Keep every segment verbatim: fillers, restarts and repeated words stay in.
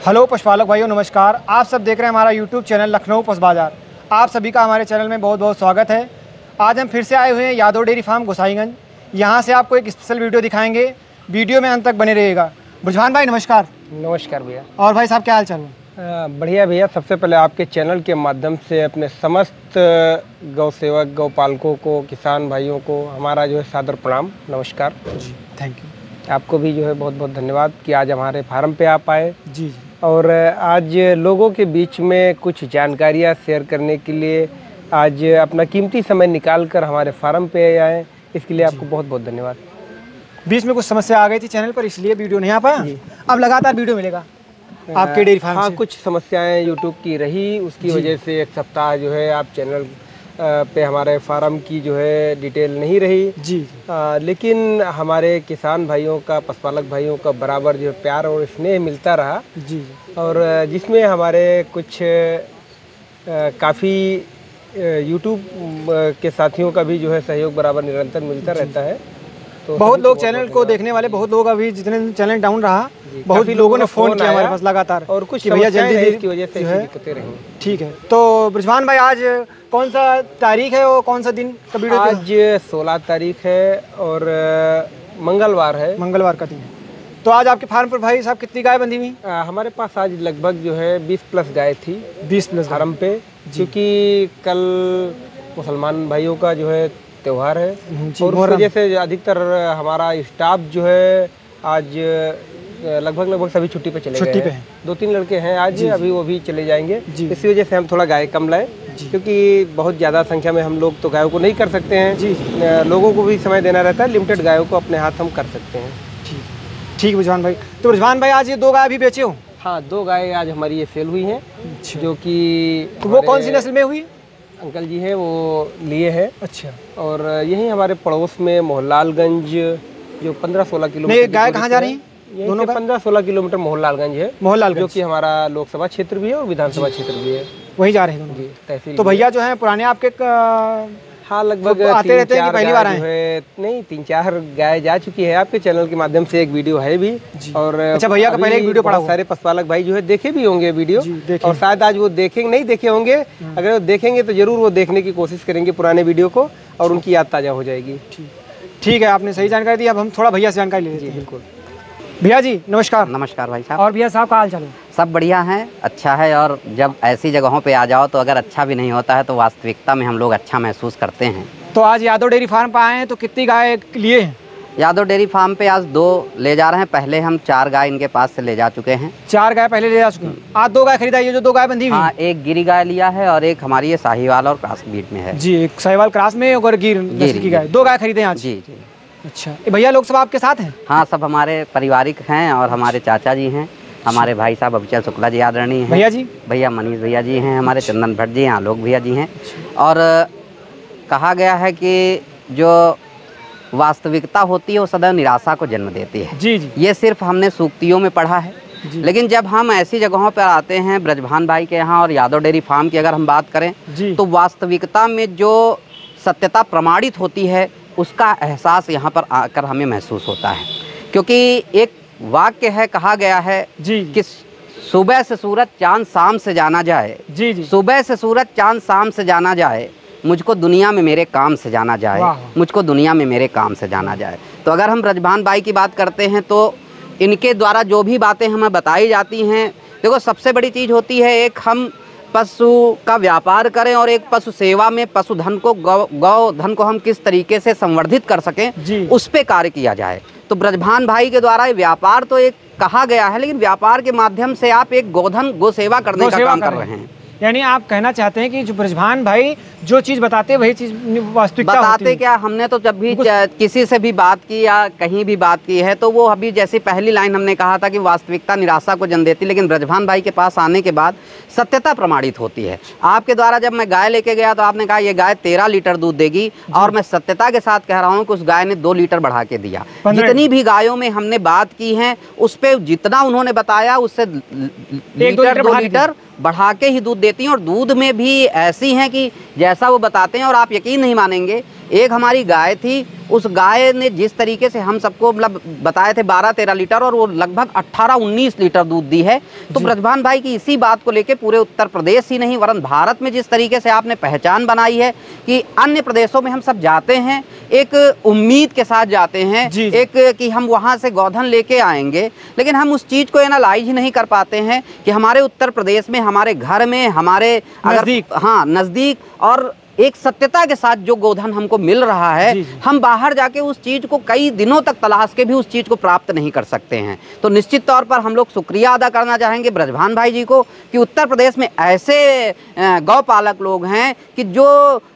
Hello पशुपालक भाइयों, नमस्कार। आप सब देख रहे हैं हमारा यूट्यूब चैनल लखनऊ पशु बाजार। आप सभी का हमारे चैनल में बहुत बहुत स्वागत है। आज हम फिर से आए हुए हैं यादव डेयरी फार्म गोसाईगंज। यहाँ से आपको एक स्पेशल वीडियो दिखाएंगे। वीडियो में अंत तक बने रहिएगा। बुरजहान भाई नमस्कार। नमस्कार भैया। और भाई साहब क्या हाल चाल है? बढ़िया भैया। सबसे पहले आपके चैनल के माध्यम से अपने समस्त गौ सेवक गौ पालकों को, किसान भाइयों को हमारा जो है सादर प्रणाम, नमस्कार जी। Thank you. आपको भी जो है बहुत बहुत धन्यवाद कि आज हमारे फार्म पे आप आए। जी जी। और आज लोगों के बीच में कुछ जानकारियाँ शेयर करने के लिए आज अपना कीमती समय निकाल कर हमारे फार्म पे आए, इसके लिए आपको बहुत बहुत धन्यवाद। बीच में कुछ समस्या आ गई थी चैनल पर, इसलिए वीडियो नहीं आ पाया। अब लगातार वीडियो मिलेगा आपके डेयरी फार्म हाँ, से। कुछ समस्याएं यूट्यूब की रही, उसकी वजह से एक सप्ताह जो है आप चैनल पे हमारे फार्म की जो है डिटेल नहीं रही जी। आ, लेकिन हमारे किसान भाइयों का, पशुपालक भाइयों का बराबर जो प्यार और स्नेह मिलता रहा जी। और जिसमें हमारे कुछ काफ़ी यूट्यूब के साथियों का भी जो है सहयोग बराबर निरंतर मिलता रहता है। तो बहुत लोग चैनल को देखने वाले, बहुत लोग अभी जितने चैनल डाउन रहा, बहुत लोगों ने फ़ोन किया हमारे पास लगातार और कुछ भैया जल्दी की वजह से दिक्कतें रही। ठीक है। तो बुरजहान भाई आज कौन सा तारीख है और कौन सा दिन का वीडियो? आज सोलह तारीख है और मंगलवार है। मंगलवार का दिन है। तो आज आपके फार्म पर भाई साहब कितनी गाय बंधी हुई? हमारे पास आज लगभग जो है बीस प्लस गाय थी। बीस प्लस फार्म पे, क्योंकि कल मुसलमान भाइयों का जो है त्यौहार है और उस वजह से अधिकतर हमारा स्टाफ जो है आज लगभग लगभग सभी छुट्टी पे चले गए हैं। दो तीन लड़के हैं आज, अभी वो भी चले जाएंगे। इसी वजह से हम थोड़ा गाय कम लाए, क्योंकि बहुत ज़्यादा संख्या में हम लोग तो गायों को नहीं कर सकते हैं जी। लोगों को भी समय देना रहता है, लिमिटेड गायों को अपने हाथ हम कर सकते हैं। ठीक ठीक बुरजहान भाई। तो बुरजहान भाई आज ये दो गाय भी बेचे हो? हाँ, दो गाय आज हमारी ये सेल हुई हैं, जो कि वो कौन सी नस्ल में हुई? अंकल जी हैं वो लिए हैं। अच्छा। और यही हमारे पड़ोस में मोहनलालगंज जो पंद्रह सोलह किलोमीटर। गाय कहाँ जा रही है? दोनों पंद्रह सोलह किलोमीटर मोहनलालगंज है। मोहनलालगंज जो कि हमारा लोकसभा क्षेत्र भी है और विधानसभा क्षेत्र भी है, वहीं जा रहे हैं दोनों। तहसील। तो भैया जो है पुराने आपके हाँ, लगभग तो आते रहते हैं कि पहली बार आए हैं? नहीं, तीन चार गाय जा चुकी है। आपके चैनल के माध्यम से एक वीडियो है भी। और अच्छा, भैया का पहले एक वीडियो पड़ा, सारे पशुपालक भाई जो है देखे भी होंगे वीडियो, और शायद आज वो देखेंगे, नहीं देखे होंगे। अगर वो देखेंगे तो जरूर वो देखने की कोशिश करेंगे पुराने वीडियो को, और उनकी याद ताज़ा हो जाएगी। ठीक है, आपने सही जानकारी दी। अब हम थोड़ा भैया से जानकारी ले लेते हैं। बिल्कुल। भैया जी नमस्कार। नमस्कार भाई साहब। और भैया साहब का हाल चाल? सब बढ़िया है, अच्छा है। और जब ऐसी जगहों पे आ जाओ तो अगर अच्छा भी नहीं होता है तो वास्तविकता में हम लोग अच्छा महसूस करते हैं। तो आज यादव डेयरी फार्म पर आए हैं, तो कितनी गाय लिए हैं? यादव डेयरी फार्म पे आज दो ले जा रहे हैं। पहले हम चार गाय इनके पास से ले जा चुके हैं। चार गाय पहले ले जा चुके हैं। आज दो गाय खरीदा, ये जो दो गाय बंधी हुई? हाँ, एक गिरी गाय लिया है और एक हमारी ये साहिवाल और क्रॉस ब्रीड में है। जी, एक साहिवाल क्रॉस में और गिर नस्ल की गाय, दो गाय खरीदे हैं आज। जी जी। अच्छा, भैया लोग सब आपके साथ हैं? हाँ, सब हमारे पारिवारिक हैं और हमारे चाचा जी हैं, हमारे भाई साहब अभिचल शुक्ला जी आदरणीय हैं, भैया जी भैया मनीष भैया जी हैं, हमारे चंदन भट्ट जी हैं, आलोक भैया जी हैं। और कहा गया है कि जो वास्तविकता होती है वो सदैव निराशा को जन्म देती है। जी जी। ये सिर्फ हमने सूक्तियों में पढ़ा है, लेकिन जब हम ऐसी जगहों पर आते हैं, ब्रजभान भाई के यहाँ और यादव डेयरी फार्म की अगर हम बात करें तो वास्तविकता में जो सत्यता प्रमाणित होती है उसका एहसास यहाँ पर आकर हमें महसूस होता है। क्योंकि एक वाक्य है, कहा गया है जी कि सुबह से सूरज चांद शाम से जाना जाए। जी जी। सुबह से सूरज चांद शाम से जाना जाए, मुझको दुनिया में मेरे काम से जाना जाए, मुझको दुनिया में मेरे काम से जाना जाए। तो अगर हम ब्रजभान भाई की बात करते हैं तो इनके द्वारा जो भी बातें हमें बताई जाती हैं, देखो सबसे बड़ी चीज़ होती है, एक हम पशु का व्यापार करें और एक पशु सेवा में पशुधन को, गौ गौ धन को हम किस तरीके से संवर्धित कर सकें, उस पे कार्य किया जाए। तो ब्रजभान भाई के द्वारा व्यापार तो एक कहा गया है, लेकिन व्यापार के माध्यम से आप एक गोधन गो सेवा करने का काम कर रहे हैं। यानी आप कहना चाहते हैं कि जो ब्रजभान भाई जो चीज़ बताते हैं वही चीज़ वास्तविकता बताते होती है। क्या, हमने तो जब भी किसी से भी बात की या कहीं भी बात की है तो वो अभी जैसे पहली लाइन हमने कहा था कि वास्तविकता निराशा को जन्म देती, लेकिन ब्रजभान भाई के पास आने के बाद सत्यता प्रमाणित होती है। आपके द्वारा जब मैं गाय लेके गया तो आपने कहा ये गाय तेरह लीटर दूध देगी, और मैं सत्यता के साथ कह रहा हूँ कि उस गाय ने दो लीटर बढ़ा के दिया। जितनी भी गायों में हमने बात की है उस पर जितना उन्होंने बताया उससे लीटर दो लीटर बढ़ा के ही दूध देती हैं। और दूध में भी ऐसी हैं कि जैसा वो बताते हैं, और आप यकीन नहीं मानेंगे, एक हमारी गाय थी उस गाय ने जिस तरीके से हम सबको मतलब बताए थे बारह तेरह लीटर और वो लगभग अट्ठारह उन्नीस लीटर दूध दी है। तो ब्रजभान भाई की इसी बात को लेके पूरे उत्तर प्रदेश ही नहीं वरन भारत में जिस तरीके से आपने पहचान बनाई है कि अन्य प्रदेशों में हम सब जाते हैं एक उम्मीद के साथ जाते हैं, एक कि हम वहाँ से गोधन लेके आएंगे, लेकिन हम उस चीज़ को एनालाइज ही नहीं कर पाते हैं कि हमारे उत्तर प्रदेश में, हमारे घर में, हमारे अगर हाँ नज़दीक और एक सत्यता के साथ जो गोधन हमको मिल रहा है, जी जी। हम बाहर जाके उस चीज़ को कई दिनों तक तलाश के भी उस चीज़ को प्राप्त नहीं कर सकते हैं। तो निश्चित तौर पर हम लोग शुक्रिया अदा करना चाहेंगे ब्रजभान भाई जी को कि उत्तर प्रदेश में ऐसे गौ पालक लोग हैं कि जो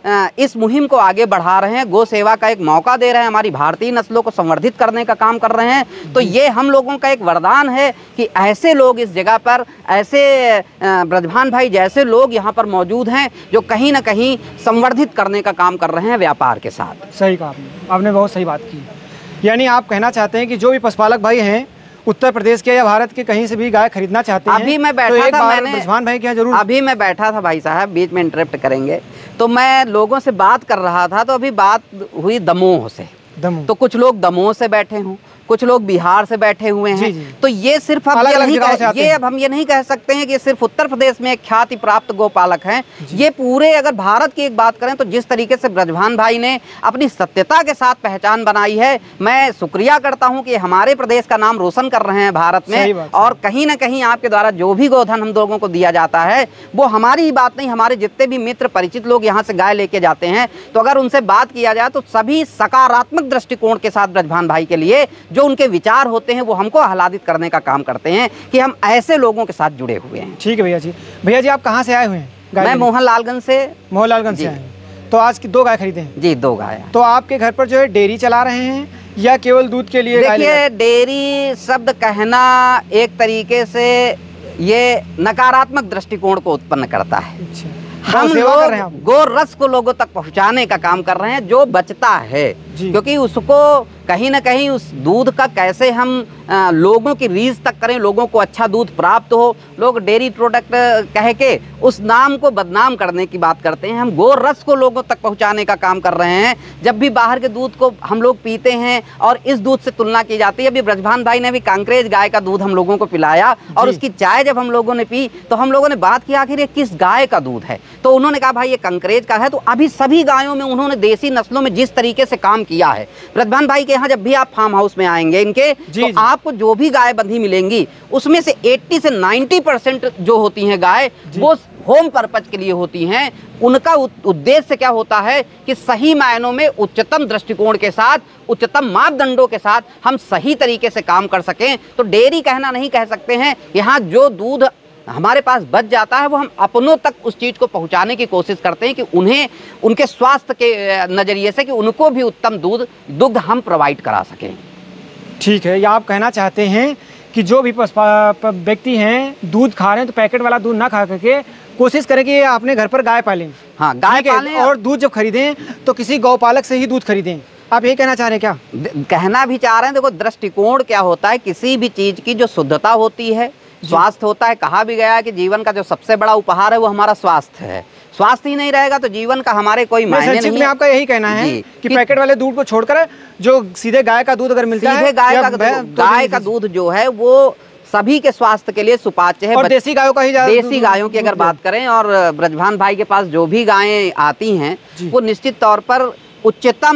इस मुहिम को आगे बढ़ा रहे हैं, गौ सेवा का एक मौका दे रहे हैं, हमारी भारतीय नस्लों को संवर्धित करने का काम कर रहे हैं। तो ये हम लोगों का एक वरदान है कि ऐसे लोग इस जगह पर, ऐसे ब्रजभान भाई जैसे लोग यहाँ पर मौजूद हैं जो कहीं ना कहीं संवर्धित करने का काम कर रहे हैं व्यापार के साथ। सही कहा आपने, आपने बहुत सही बात की। यानी आप कहना चाहते हैं कि जो भी पशुपालक भाई हैं उत्तर प्रदेश के या भारत के कहीं से भी गाय खरीदना चाहते हैं, अभी मैं बैठा तो एक था, बार मैंने ब्रजभान भाई के यहाँ जरूर अभी मैं बैठा था भाई साहब, बीच में इंटरप्ट करेंगे, तो मैं लोगों से बात कर रहा था। तो अभी बात हुई दमोह से, दमोह तो कुछ लोग दमोह से बैठे हों, कुछ लोग बिहार से बैठे हुए हैं। जी जी। तो ये सिर्फ अब ये नहीं कह, ये अब हम ये नहीं कह सकते हैं कि सिर्फ उत्तर प्रदेश में एक ख्याति प्राप्त गोपालक हैं। ये पूरे अगर भारत की एक बात करें तो जिस तरीके से ब्रजभान भाई ने अपनी सत्यता के साथ पहचान बनाई है, मैं शुक्रिया करता हूं कि हमारे प्रदेश का नाम रोशन कर रहे हैं भारत में। और कहीं ना कहीं आपके द्वारा जो भी गोधन हम लोगों को दिया जाता है वो हमारी ही बात नहीं, हमारे जितने भी मित्र परिचित लोग यहाँ से गाय लेके जाते हैं, तो अगर उनसे बात किया जाए तो सभी सकारात्मक दृष्टिकोण के साथ ब्रजभान भाई के लिए जो उनके विचार होते हैं वो हमको आह्लादित करने का काम करते हैं कि हम ऐसे लोगों के साथ जुड़े हुए हैं। ठीक है भैया जी। भैया जी आप कहाँ से आए हुए हैं? मैं मोहनलालगंज से। मोहनलालगंज से आए। तो आज की दो गाय खरीदे हैं? जी दो गाय। तो आपके घर पर जो है डेयरी चला रहे हैं या केवल दूध के लिए? देखिए डेयरी शब्द कहना एक तरीके से ये नकारात्मक दृष्टिकोण को उत्पन्न करता है। हम लोग गो रस को लोगों तक पहुंचाने का काम कर रहे हैं जो बचता है, क्योंकि उसको कहीं ना कहीं उस दूध का कैसे हम आ, लोगों की रीच तक करें, लोगों को अच्छा दूध प्राप्त हो। लोग डेयरी प्रोडक्ट कह के उस नाम को बदनाम करने की बात करते हैं, हम गो रस को लोगों तक पहुंचाने का काम कर रहे हैं। जब भी बाहर के दूध को हम लोग पीते हैं और इस दूध से तुलना की जाती है, अभी ब्रजभान भाई ने भी कांकरेज गाय का दूध हम लोगों को पिलाया और उसकी चाय जब हम लोगों ने पी तो हम लोगों ने बात की आखिर ये किस गाय का दूध है, तो उन्होंने कहा भाई ये कांकरेज का है। तो अभी सभी गायों में उन्होंने देसी नस्लों में जिस तरीके से काम किया है, ब्रजभान भाई के यहाँ जब भी आप फार्म हाउस में आएंगे इनके, तो आपको जो भी गाय बंधी मिलेंगी उसमें से अस्सी से नब्बे परसेंट जो होती हैं गाय वो होम पर्पज के लिए होती हैं। उनका उद्देश्य क्या होता है कि सही मायनों में उच्चतम दृष्टिकोण के साथ, उच्चतम मापदंडों के साथ हम सही तरीके से काम कर सकें। तो डेयरी कहना नहीं कह सकते हैं, यहाँ जो दूध हमारे पास बच जाता है वो हम अपनों तक उस चीज़ को पहुंचाने की कोशिश करते हैं कि उन्हें उनके स्वास्थ्य के नज़रिए से कि उनको भी उत्तम दूध दुग्ध हम प्रोवाइड करा सकें। ठीक है, या आप कहना चाहते हैं कि जो भी व्यक्ति हैं दूध खा रहे हैं तो पैकेट वाला दूध ना खा करके कोशिश करें कि अपने घर पर गाय पालें। हाँ, गाय पालें और दूध जब खरीदें तो किसी गौपालक से ही दूध खरीदें। आप यही कहना चाह रहे हैं क्या? कहना भी चाह रहे हैं। देखो दृष्टिकोण क्या होता है, किसी भी चीज़ की जो शुद्धता होती है, स्वास्थ्य होता है। कहा भी गया है कि जीवन का जो सबसे बड़ा उपहार है वो हमारा स्वास्थ्य है। स्वास्थ्य ही नहीं रहेगा तो जीवन का हमारे कोई मायने नहीं है। आपका यही कहना है कि, कि पैकेट वाले दूध को छोड़कर जो सीधे गाय का दूध अगर मिलता है, गाय का गाय का दूध जो है वो सभी के स्वास्थ्य के लिए सुपाच्य है। और देसी गायों का ही देसी गायों की अगर बात करें, और ब्रजभान भाई के पास जो भी गायें आती हैं वो निश्चित तौर पर उच्चतम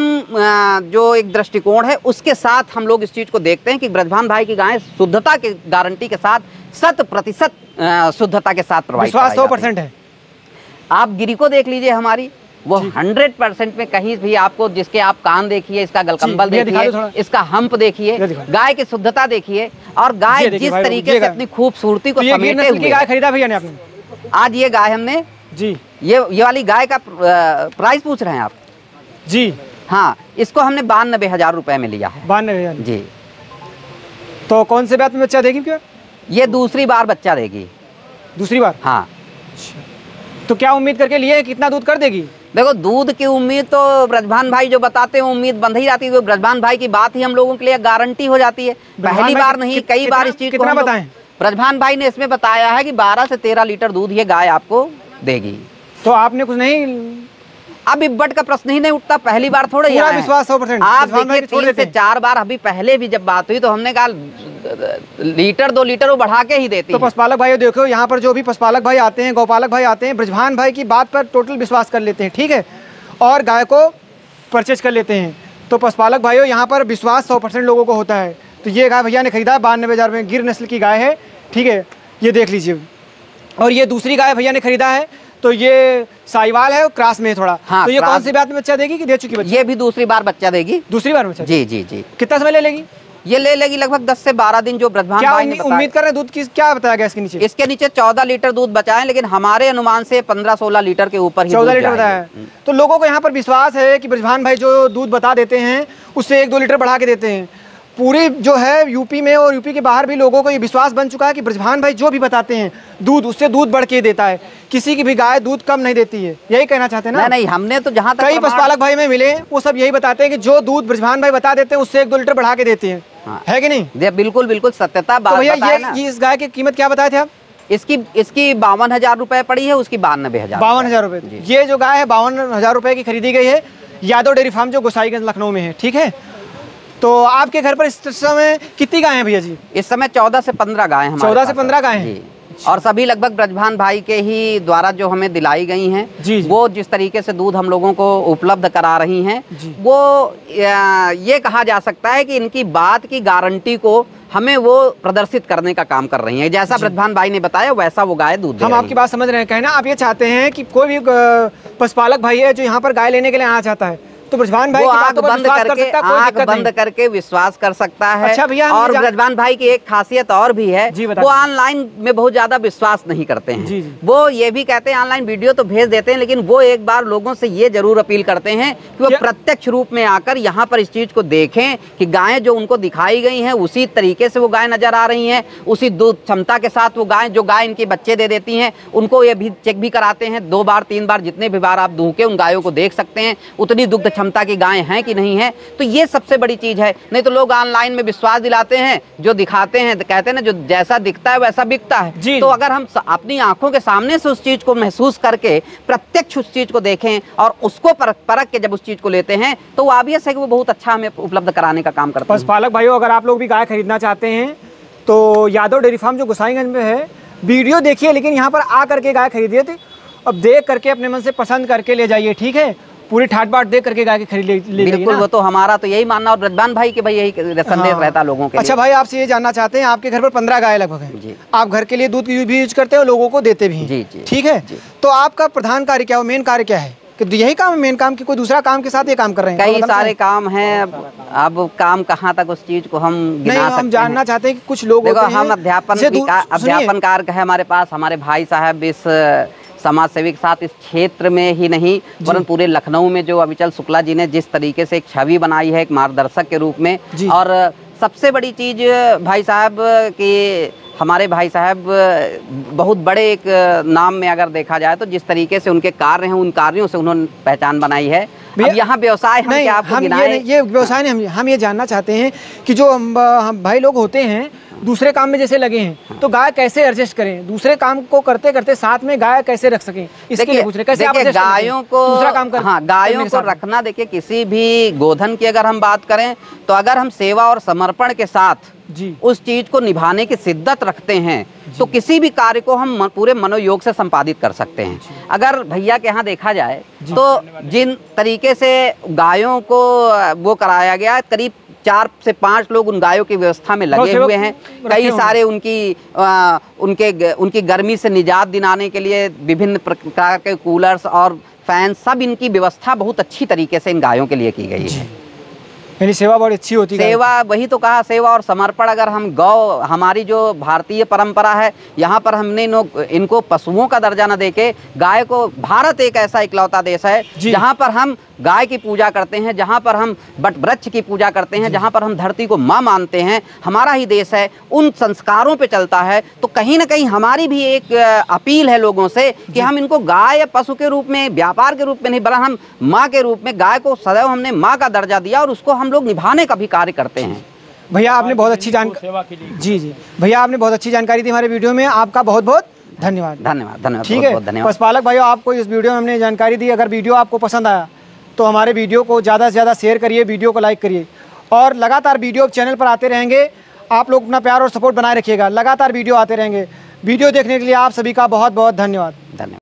जो एक दृष्टिकोण है उसके साथ हम लोग इस चीज़ को देखते हैं कि ब्रजभान भाई की गायें शुद्धता के गारंटी के साथ शत प्रतिशत शुद्धता के साथ प्रोवाइड विश्वास सौ परसेंट है। आप गिरी को देख लीजिए हमारी, वो हंड्रेड परसेंट में कहीं भी आपको, जिसके आप कान देखिए, इसका गलकंबल देखिए, इसका हम्प देखिए, गाय की शुद्धता देखिए, और गाय जिस तरीके से अपनी खूबसूरती को समेटे हुए। गाय खरीदा भैया ने आपने? आज ये गाय हमने जी, ये ये वाली गाय का प्राइस पूछ रहे हैं आप? जी हाँ, इसको हमने बानबे हजार रुपए में लिया है। बानबे हजार जी। तो कौन से बात में बच्चा देगी क्या? ये दूसरी बार बच्चा देगी। दूसरी बार? हाँ। तो क्या उम्मीद करके लिए, कितना दूध कर देगी? देखो दूध की उम्मीद तो ब्रजभान भाई जो बताते हैं उम्मीद बंध ही जाती है। ब्रजभान भाई की बात ही हम लोगों के लिए गारंटी हो जाती है। पहली बार नहीं, कई बार इस चीज को कितना बताएं? ब्रजभान भाई ने इसमें बताया है कि बारह से तेरह लीटर दूध ये गाय आपको देगी। तो आपने कुछ नहीं अब इब्बट का प्रश्न ही नहीं उठता, पहली बार थोड़ा पूरा विश्वास सौ परसेंट। आप देखिए तीन से चार बार अभी पहले भी जब बात हुई तो हमने कहा लीटर दो लीटर वो बढ़ा के ही देती तो पशुपालक भाई देखो यहाँ पर जो भी पशुपालक भाई आते हैं, गौपालक भाई आते हैं, ब्रजभान भाई की बात पर टोटल विश्वास कर लेते हैं, ठीक है, और गाय को परचेज कर लेते हैं। तो पशुपालक भाइयों यहाँ पर विश्वास सौ परसेंट लोगों को होता है। तो ये गाय भैया ने खरीदा है बानवे हज़ार में, गिर नस्ल की गाय है, ठीक है, ये देख लीजिए। और ये दूसरी गाय भैया ने खरीदा है, तो ये साहिवाल है और क्रॉस में है थोड़ा। हाँ, तो ये कौन सी बात में बच्चा देगी कि दे चुकी बच्चा? ये भी दूसरी बार बच्चा देगी। दूसरी बार बच्चा? जी जी जी। कितना समय ले लेगी? ये ले लेगी लगभग दस से बारह दिन, जो ब्रजभान भाई ने उम्मीद कर रहे हैं दूध की, क्या बताया गया इसके नीचे? इसके नीचे चौदह लीटर दूध बचा है, लेकिन हमारे अनुमान से पंद्रह सोलह लीटर के ऊपर ही चौदह लीटर बताया है। तो लोगों को यहाँ पर विश्वास है कि ब्रजभान भाई जो दूध बता देते हैं उससे एक दो लीटर बढ़ा के देते हैं। पूरी जो है यूपी में और यूपी के बाहर भी लोगों को ये विश्वास बन चुका है कि ब्रजभान भाई जो भी बताते हैं दूध उससे दूध बढ़ के देता है, किसी की भी गाय दूध कम नहीं देती है। यही कहना चाहते हैं ना? नहीं, हमने तो जहाँ तक कई पशुपालक भाई में मिले वो सब यही बताते हैं कि जो दूध ब्रजभान भाई बता देते हैं उससे एक दो लीटर बढ़ा के देते हैं। हाँ। है कि नहीं? बिल्कुल बिल्कुल सत्यता बात। तो भैया ये, ये इस गाय की कीमत क्या बताए थे आप? इसकी इसकी बावन हजार रुपए पड़ी है, उसकी बानवे हजार बावन हजार रुपए। ये जो गाय है बावन हजार रुपए की खरीदी गई है, यादव डेयरी फार्म जो गोसाईगंज लखनऊ में है, ठीक है। तो आपके घर पर इस समय कितनी गाय हैं भैया जी? इस समय चौदह से पंद्रह गाय हैं। चौदह से पंद्रह गाय हैं, और सभी लगभग ब्रजभान भाई के ही द्वारा जो हमें दिलाई गई हैं। जी जी। वो जिस तरीके से दूध हम लोगों को उपलब्ध करा रही हैं, वो ये कहा जा सकता है कि इनकी बात की गारंटी को हमें वो प्रदर्शित करने का काम कर रही हैं। जैसा ब्रजभान भाई ने बताया वैसा वो गाय दूध दे हम आपकी बात समझ रहे हैं। कहना आप ये चाहते हैं कि कोई भी पशुपालक भाई है जो यहाँ पर गाय लेने के लिए आना चाहता है तो ब्रजभान भाई आंख बंद करके आंख बंद करके विश्वास कर सकता है। अच्छा भैया, और ब्रजभान भाई की एक खासियत और भी है, वो ऑनलाइन में बहुत ज्यादा विश्वास नहीं करते हैं। जी जी। वो ये भी कहते हैं ऑनलाइन वीडियो तो भेज देते हैं, लेकिन वो एक बार लोगों से ये जरूर अपील करते हैं कि वो प्रत्यक्ष रूप में आकर यहाँ पर इस चीज को देखें कि गायें जो उनको दिखाई गई हैं उसी तरीके से वो गाय नजर आ रही हैं, उसी दूध क्षमता के साथ वो गाय जो गाय इनके बच्चे दे देती हैं उनको ये भी चेक भी कराते हैं। दो बार तीन बार जितने भी बार आप दूके उन गायों को देख सकते हैं उतनी दुग्ध क्षमता की गायें हैं कि नहीं है। तो ये सबसे बड़ी चीज है। नहीं तो लोग ऑनलाइन में विश्वास दिलाते हैं, जो दिखाते हैं कहते हैं ना जो जैसा दिखता है वैसा बिकता है। तो अगर हम अपनी आंखों के सामने से उस चीज को महसूस करके प्रत्यक्ष उस चीज को देखें और उसको परख परख के जब उस चीज को लेते हैं तो ऑब्वियस है कि वो बहुत अच्छा हमें उपलब्ध कराने का काम करते हैं। पशुपालक भाइयों, अगर आप लोग भी गाय खरीदना चाहते हैं तो यादव डेयरी फार्म जो गोसाईगंज में है, वीडियो देखिए लेकिन यहाँ पर आ करके गाय खरीदिए थी। अब देख करके अपने मन से पसंद करके ले जाइए, ठीक है। पूरी ठाट बाट देख करके गाय के खरीद ले, ले बिल्कुल। वो तो हमारा तो यही मानना और ब्रजभान भाई के भाई यही संदेश हाँ। रहता लोगों के। अच्छा भाई, आपसे ये जानना चाहते हैं, आपके घर पर पंद्रह गाय लगभग है, आप घर के लिए दूध भी यूज करते हो, लोगों को देते भी हैं, ठीक है। तो आपका प्रधान कार्य क्या हो, मेन कार्य क्या है? कि यही काम है मेन काम की कोई दूसरा काम के साथ ये काम कर रहे हैं? कई सारे काम हैं। अब काम कहाँ तक उस चीज को हम गिना नहीं, हम जानना चाहते हैं कि कुछ लोग देखो हम अध्यापन अध्यापन कार्य है हमारे पास। हमारे भाई साहब इस समाज सेवी के साथ इस क्षेत्र में ही नहीं वरन पूरे लखनऊ में जो अविचल शुक्ला जी ने जिस तरीके से एक छवि बनाई है एक मार्गदर्शक के रूप में, और सबसे बड़ी चीज भाई साहब कि हमारे भाई साहब बहुत बड़े एक नाम में अगर देखा जाए तो जिस तरीके से उनके कार्य हैं उन कार्यों से उन्होंने पहचान बनाई है। अब यहाँ व्यवसाय हम क्या आपको गिनाएं? ये, ये व्यवसाय नहीं, हम हम ये जानना चाहते हैं कि जो हम, हम भाई लोग होते हैं दूसरे काम में जैसे लगे हैं तो गाय कैसे एडजस्ट करें, दूसरे काम को करते करते साथ में गाय कैसे रख सकें, इसके लिए पूछ रहे कैसे आप गायों को दूसरा काम कर हाँ गायों को रखना। देखिए किसी भी गोधन की अगर हम बात करें तो अगर हम सेवा और समर्पण के साथ जी उस चीज को निभाने की शिद्दत रखते हैं तो किसी भी कार्य को हम पूरे मनोयोग से संपादित कर सकते हैं। अगर भैया के यहाँ देखा जाए तो जिन तरीके से गायों को वो कराया गया, करीब चार से पांच लोग उन गायों की व्यवस्था में लगे हुए हैं। कई सारे उनकी आ, उनके उनकी गर्मी से निजात दिलाने के लिए विभिन्न प्रकार के कूलर्स और फैन सब इनकी व्यवस्था बहुत अच्छी तरीके से इन गायों के लिए की गई है। यानी सेवा बड़ी अच्छी होती है। सेवा, वही तो कहा, सेवा और समर्पण। अगर हम गौ, हमारी जो भारतीय परंपरा है यहाँ पर हमने इनको पशुओं का दर्जा न देके गाय को, भारत एक ऐसा इकलौता देश है जहाँ पर हम गाय की पूजा करते हैं, जहाँ पर हम बट वृक्ष की पूजा करते हैं, जहाँ पर हम धरती को माँ मानते हैं, हमारा ही देश है, उन संस्कारों पे चलता है। तो कहीं ना कहीं हमारी भी एक अपील है लोगों से कि हम इनको गाय या पशु के रूप में, व्यापार के रूप में नहीं, बल्कि हम माँ के रूप में, गाय को सदैव हमने माँ का दर्जा दिया और उसको हम लोग निभाने का भी कार्य करते हैं। भैया आपने बहुत अच्छी जानकारी जी जी भैया आपने बहुत अच्छी जानकारी दी हमारे वीडियो में, आपका बहुत बहुत धन्यवाद धन्यवाद धन्यवाद ठीक बहुत है बहुत धन्यवाद। पशुपालक भाइयों, आपको इस वीडियो में हमने जानकारी दी। अगर वीडियो आपको पसंद आया तो हमारे वीडियो को ज़्यादा से ज़्यादा शेयर करिए, वीडियो को लाइक करिए और लगातार वीडियो चैनल पर आते रहेंगे। आप लोग अपना प्यार और सपोर्ट बनाए रखिएगा, लगातार वीडियो आते रहेंगे। वीडियो देखने के लिए आप सभी का बहुत बहुत धन्यवाद।